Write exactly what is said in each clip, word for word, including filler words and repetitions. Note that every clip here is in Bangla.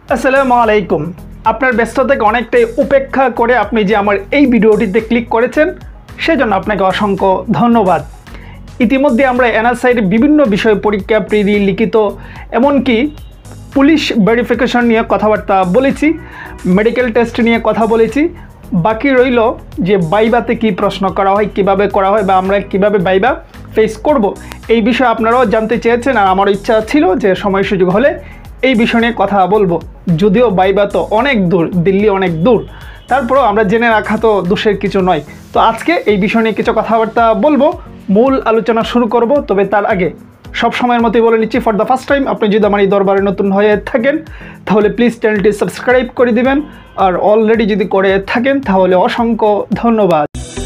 আসসালামু আলাইকুম। আপনার ব্যস্ততাকে অনেকটাই উপেক্ষা করে আপনি যে আমার এই ভিডিওটিতে ক্লিক করেছেন সেজন্য আপনাকে অসংখ্য ধন্যবাদ। ইতিমধ্যে আমরা এনএসআইয়ের বিভিন্ন বিষয় পরীক্ষা, প্রিলি, লিখিত, এমনকি পুলিশ ভেরিফিকেশন নিয়ে কথাবার্তা বলেছি, মেডিকেল টেস্ট নিয়ে কথা বলেছি। বাকি রইল যে বাইবাতে কি প্রশ্ন করা হয়, কিভাবে করা হয় বা আমরা কিভাবে বাইবা ফেস করব, এই বিষয়ে আপনারাও জানতে চেয়েছেন। আর আমার ইচ্ছা ছিল যে সময় সুযোগ হলে এই বিষয় নিয়ে কথা বলবো। যদিও বাইবা তো অনেক দূর, দিল্লি অনেক দূর, তারপরেও আমরা জেনে রাখা তো দোষের কিছু নয়। তো আজকে এই বিষয় নিয়ে কিছু কথাবার্তা বলবো, মূল আলোচনা শুরু করব। তবে তার আগে সব সময়ের মতোই বলে নিচ্ছি, ফর দ্য ফার্স্ট টাইম আপনি যদি আমার এই দরবারে নতুন হয়ে থাকেন তাহলে প্লিজ চ্যানেলটি সাবস্ক্রাইব করে দিবেন, আর অলরেডি যদি করে থাকেন তাহলে অসংখ্য ধন্যবাদ।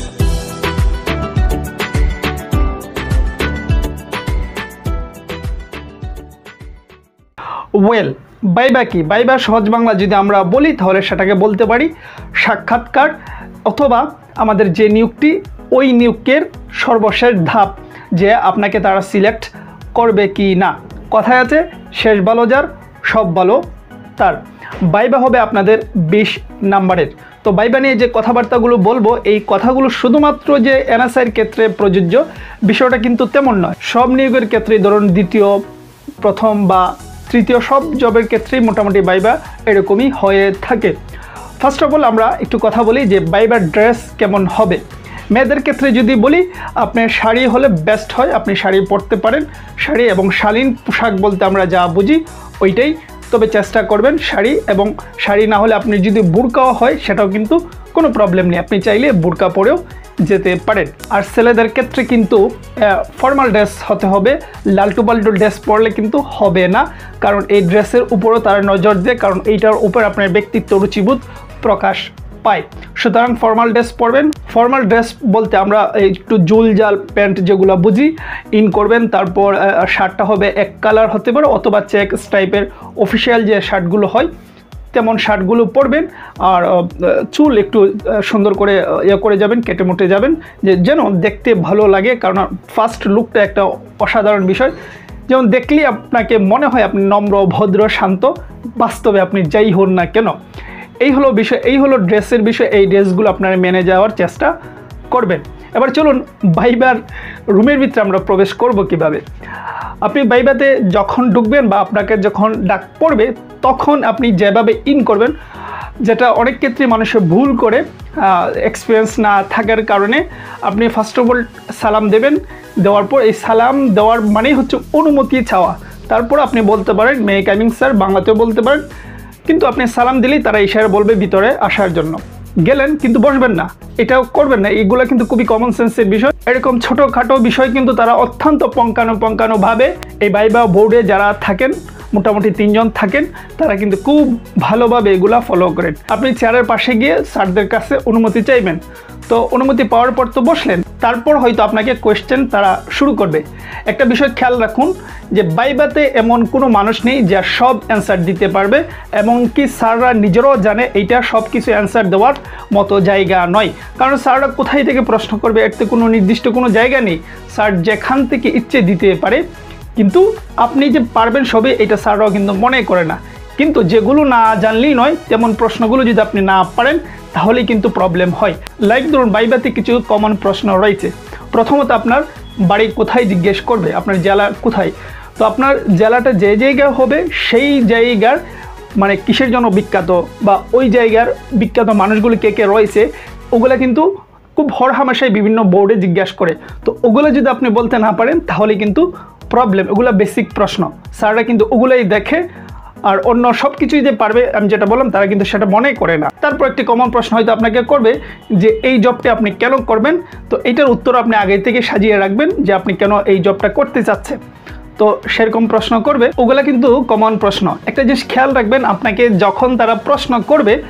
ওয়েল, বাইবা কি? বাইবা সহজ বাংলা যদি আমরা বলি তাহলে সেটাকে বলতে পারি সাক্ষাৎকার, অথবা আমাদের যে নিয়োগটি ওই নিয়োগের সর্বশেষ ধাপ, যে আপনাকে তারা সিলেক্ট করবে কি না। কথায় আছে, শেষ ভালো যার সব ভালো তার। বাইবা হবে আপনাদের বিশ নাম্বারের। তো বাইবা নিয়ে যে কথাবার্তাগুলো বলবো, এই কথাগুলো শুধুমাত্র যে এনএসআইয়ের ক্ষেত্রে প্রযোজ্য বিষয়টা কিন্তু তেমন নয়। সব নিয়োগের ক্ষেত্রেই ধরুন দ্বিতীয়, প্রথম বা তৃতীয় সব জবের ক্ষেত্রেই মোটামুটি বাইবা এরকমই হয়ে থাকে। ফার্স্ট অফ অল আমরা একটু কথা বলি যে বাইবার ড্রেস কেমন হবে। মেয়েদের ক্ষেত্রে যদি বলি, আপনার শাড়ি হলে বেস্ট হয়, আপনি শাড়ি পরতে পারেন। শাড়ি এবং শালীন পোশাক বলতে আমরা যা বুঝি ওইটাই, তবে চেষ্টা করবেন শাড়ি, এবং শাড়ি না হলে আপনি যদি বুরকাও হয় সেটাও কিন্তু কোনো প্রবলেম নেই, আপনি চাইলে বুরকা পরেও যেতে পারেন। আর ছেলেদের ক্ষেত্রে কিন্তু ফর্মাল ড্রেস হতে হবে, লালটু পাল্টু ড্রেস পরলে কিন্তু হবে না, কারণ এই ড্রেসের উপরও তারা নজর দেয়, কারণ এইটার উপর আপনার ব্যক্তিত্ব, রুচিবোধ প্রকাশ পায়। সুতরাং ফর্মাল ড্রেস পরবেন। ফর্মাল ড্রেস বলতে আমরা একটু জুল জাল প্যান্ট যেগুলো বুঝি ইন করবেন। তারপর শার্টটা হবে এক কালার হতে পারে, অথবা চেক টাইপের অফিসিয়াল যে শার্টগুলো হয় তেমন শার্টগুলো পরবেন। আর চুল একটু সুন্দর করে ইয়ে করে যাবেন, কেটে মুটে যাবেন, যে যেন দেখতে ভালো লাগে, কারণ ফার্স্ট লুকটা একটা অসাধারণ বিষয়। যেমন দেখলেই আপনাকে মনে হয় আপনি নম্র, ভদ্র, শান্ত, বাস্তবে আপনি যাই হন না কেন। এই হলো বিষয়, এই হলো ড্রেসের বিষয়। এই ড্রেসগুলো আপনারা মেনে যাওয়ার চেষ্টা করবেন। এবার চলুন বাইবার রুমের ভিতরে আমরা প্রবেশ করব কিভাবে। আপনি বাইবাতে যখন ঢুকবেন বা আপনাকে যখন ডাক পড়বে তখন আপনি যেভাবে ইন করবেন, যেটা অনেক ক্ষেত্রে মানুষের ভুল করে এক্সপিরিয়েন্স না থাকার কারণে, আপনি ফার্স্ট অফ অল সালাম দেবেন। দেওয়ার পর এই সালাম দেওয়ার মানেই হচ্ছে অনুমতি চাওয়া। তারপর আপনি বলতে পারেন মে কামিং স্যার, বাংলাতেও বলতে পারেন, কিন্তু আপনি সালাম দিলেই তারা ইশারা বলবে ভিতরে আসার জন্য। গেলেন কিন্তু বসবেন না, এটাও করবেন না। এগুলো কিন্তু খুবই কমন সেন্সের বিষয়। এরকম ছোটোখাটো বিষয় কিন্তু তারা অত্যন্ত পঙ্কানো পঙ্কানোভাবে এই বাইবা বোর্ডে যারা থাকেন, মোটামুটি তিনজন থাকেন, তারা কিন্তু খুব ভালোভাবে এগুলা ফলো করেন। আপনি চেয়ারের পাশে গিয়ে স্যারদের কাছে অনুমতি চাইবেন। তো অনুমতি পাওয়ার পর তো বসলেন, তারপর হয়তো আপনাকে কোয়েশ্চেন তারা শুরু করবে। একটা বিষয় খেয়াল রাখুন যে বাইবাতে এমন কোনো মানুষ নেই যা সব অ্যান্সার দিতে পারবে, এমনকি স্যাররা নিজেরাও জানে এইটা সব কিছু অ্যান্সার দেওয়ার মতো জায়গা নয়। কারণ স্যাররা কোথায় থেকে প্রশ্ন করবে এতে কোনো নির্দিষ্ট কোনো জায়গা নেই। স্যার যেখান থেকে ইচ্ছে দিতে পারে, কিন্তু আপনি যে পারবেন সবে এটা স্যাররাও কিন্তু মনে করে না। কিন্তু যেগুলো না জানলেই নয়, তেমন প্রশ্নগুলো যদি আপনি না পারেন তাহলেই কিন্তু প্রবলেম হয়। লাইক ধরুন বাইবাতে কিছু কমন প্রশ্ন রয়েছে। প্রথমত আপনার বাড়ি কোথায় জিজ্ঞেস করবে, আপনার জেলা কোথায়। তো আপনার জেলাটা যে জায়গায় হবে সেই জায়গার মানে কিসের জন্য বিখ্যাত, বা ওই জায়গার বিখ্যাত মানুষগুলো কে কে রয়েছে, ওগুলা কিন্তু খুব হরহামেশাই বিভিন্ন বোর্ডে জিজ্ঞাসা করে। তো ওগুলো যদি আপনি বলতে না পারেন তাহলে কিন্তু প্রবলেম। ওগুলো বেসিক প্রশ্ন, স্যাররা কিন্তু ওগুলোই দেখে, আর অন্য সব কিছুই যে পারবে আমি যেটা বললাম তারা কিন্তু সেটা মনে করে না। তারপর একটি কমন প্রশ্ন হয়তো আপনাকে করবে যে এই জবটা আপনি কেন করবেন। তো এইটার উত্তর আপনি আগে থেকে সাজিয়ে রাখবেন যে আপনি কেন এই জবটা করতে চাচ্ছেন। তো সেরকম প্রশ্ন করবে, ওগুলা কিন্তু কমন প্রশ্ন। একটা জিনিস খেয়াল রাখবেন, আপনাকে যখন তারা প্রশ্ন করবে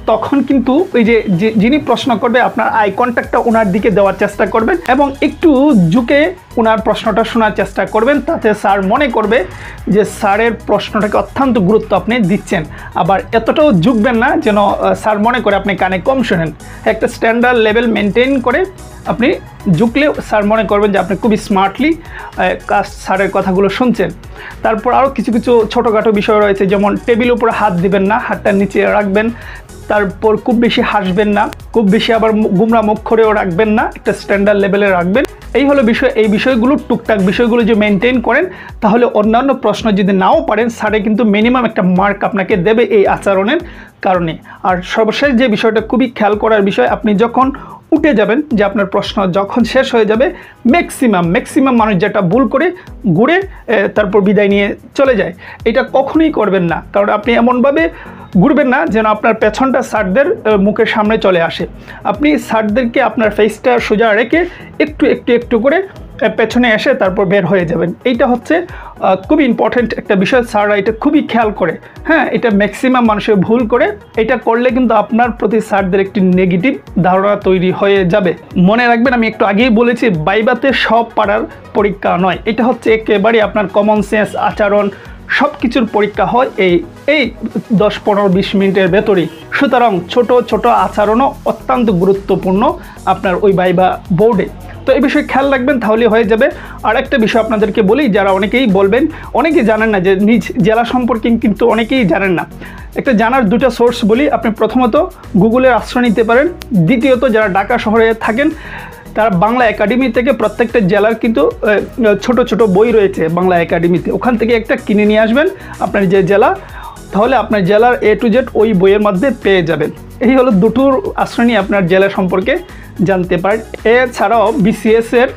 তখন কিন্তু ওই যে যিনি প্রশ্ন করবে আপনার আই কন্ট্যাক্টটা ওনার দিকে দেওয়ার চেষ্টা করবেন এবং একটু ঝুঁকে ওনার প্রশ্নটা শোনার চেষ্টা করবেন, তাতে স্যার মনে করবে যে স্যারের প্রশ্নটাকে অত্যন্ত গুরুত্ব আপনি দিচ্ছেন। আবার এতটাও ঝুঁকবেন না যেন স্যার মনে করে আপনি কানে কম শোনেন। একটা স্ট্যান্ডার্ড লেভেল মেনটেন করে আপনি ঝুঁকলে স্যার মনে করবেন যে আপনি খুবই স্মার্টলি কাজ স্যারের কথাগুলো শুনছেন। তারপর আরও কিছু কিছু ছোটোখাটো বিষয় রয়েছে, যেমন টেবিলের উপরে হাত দিবেন না, হাতটা নিচে রাখবেন। তারপর খুব বেশি হাসবেন না, খুব বেশি আবার গুমরা মুখ করেও রাখবেন না, একটা স্ট্যান্ডার্ড লেভেলে রাখবেন। এই হলো বিষয়। এই বিষয়গুলো টুকটাক বিষয়গুলো যে মেনটেন করেন তাহলে অন্যান্য প্রশ্ন যদি নাও পারেন স্যারে কিন্তু মিনিমাম একটা মার্ক আপনাকে দেবে এই আচরণের কারণে। আর সর্বশেষ যে বিষয়টা খুবই খেয়াল করার বিষয়, আপনি যখন উঠে যাবেন, যে আপনার প্রশ্ন যখন শেষ হয়ে যাবে, ম্যাক্সিমাম ম্যাক্সিমাম মানুষ যেটা ভুল করে ঘুরে তারপর বিদায় নিয়ে চলে যায়। এটা কখনোই করবেন না, কারণ আপনি এমনভাবে ঘুরবেন না যেন আপনার পেছনটা স্যারদের মুখের সামনে চলে আসে। আপনি স্যারদেরকে আপনার ফেসটা সোজা রেখে একটু একটু একটু করে পেছনে এসে তারপর বের হয়ে যাবেন। এইটা হচ্ছে খুবই ইম্পর্ট্যান্ট একটা বিষয়, স্যাররা এটা খুবই খেয়াল করে। হ্যাঁ, এটা ম্যাক্সিমাম মানুষের ভুল করে। এটা করলে কিন্তু আপনার প্রতি স্যারদের একটি নেগেটিভ ধারণা তৈরি হয়ে যাবে। মনে রাখবেন, আমি একটু আগেই বলেছি বাইবাতে সব পারার পরীক্ষা নয়, এটা হচ্ছে একেবারে আপনার কমন সেন্স, আচরণ সব কিছুর পরীক্ষা হয় এই এই দশ পনেরো বিশ মিনিটের ভেতরেই। সুতরাং ছোট ছোট আচরণও অত্যন্ত গুরুত্বপূর্ণ আপনার ওই ভাইবা বোর্ডে। তো এই বিষয়ে খেয়াল রাখবেন, তাহলে হয়ে যাবে। আর একটা বিষয় আপনাদেরকে বলি, যারা অনেকেই বলবেন, অনেকেই জানেন না যে নিজ জেলা সম্পর্কে, কিন্তু অনেকেই জানেন না। একটা জানার দুটো সোর্স বলি, আপনি প্রথমত গুগলের আশ্রয় নিতে পারেন। দ্বিতীয়ত যারা ঢাকা শহরে থাকেন তারা বাংলা একাডেমি থেকে প্রত্যেকটা জেলার কিন্তু ছোট ছোট বই রয়েছে বাংলা একাডেমিতে, ওখান থেকে একটা কিনে নিয়ে আসবেন আপনার যে জেলা, তাহলে আপনার জেলার এ টু জেড ওই বইয়ের মধ্যে পেয়ে যাবেন। এই হলো দুটোর আশ্রয় নিয়ে আপনার জেলা সম্পর্কে জানতে পারেন। এছাড়াও বিসিএস এর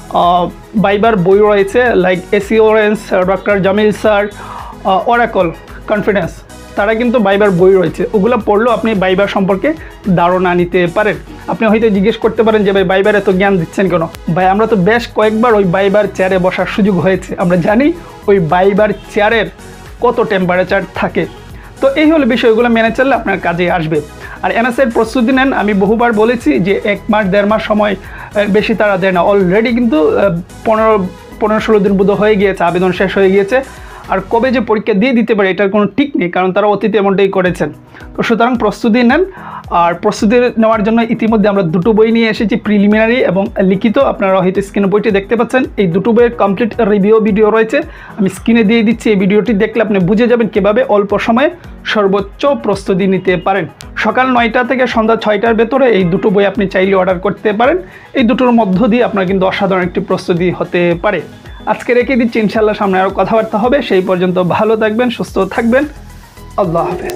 বাইবার বই রয়েছে, like assurance, doctor Jamil sir, Oracle, confidence, তারা কিন্তু বাইবার বই রয়েছে, ওগুলো পড়লেও আপনি বাইবার সম্পর্কে ধারণা নিতে পারেন। আপনি হয়তো জিজ্ঞেস করতে পারেন যে ভাই বাইবার এত জ্ঞান দিচ্ছেন কেন? ভাই আমরা তো বেশ কয়েকবার ওই বাইবার চেয়ারে বসার সুযোগ হয়েছে, আমরা জানি ওই বাইবার চেয়ারের কত টেম্পারেচার থাকে। তো এই হলো বিষয়গুলো মেনে চললে আপনার কাজে আসবে। আর এনএসএর প্রস্তুতি নেন, আমি বহুবার বলেছি যে এক মাস দেড় মাস সময় বেশি তারা দেয় না। অলরেডি কিন্তু পনেরো পনেরো ষোলো দিন বোধ হয়ে গিয়েছে, আবেদন শেষ হয়ে গিয়েছে। আর কবে যে পরীক্ষা দিয়ে দিতে পারে এটার কোনো ঠিক নেই, কারণ তারা অতীতে এমনটাই করেছেন। তো সুতরাং প্রস্তুতি নেন। আর প্রস্তুতি নেওয়ার জন্য ইতিমধ্যে আমরা দুটো বই নিয়ে এসেছি, প্রিলিমিনারি এবং লিখিত। আপনারা হয়তো স্ক্রিনে বইটি দেখতে পাচ্ছেন, এই দুটো বইয়ের কমপ্লিট রিভিউ ভিডিও রয়েছে, আমি স্ক্রিনে দিয়ে দিচ্ছি। এই ভিডিওটি দেখলে আপনি বুঝে যাবেন কীভাবে অল্প সময়ে সর্বোচ্চ প্রস্তুতি নিতে পারেন। সকাল নয়টা থেকে সন্ধ্যা ছয়টার ভেতরে এই দুটো বই আপনি চাইলে অর্ডার করতে পারেন। এই দুটোর মধ্য দিয়ে আপনার কিন্তু অসাধারণ একটি প্রস্তুতি হতে পারে। আজকে রেখে দিচ্ছি, ইনশাল্লাহ সামনে আরও কথাবার্তা হবে। সেই পর্যন্ত ভালো থাকবেন, সুস্থ থাকবেন। আল্লাহ হাফেজ।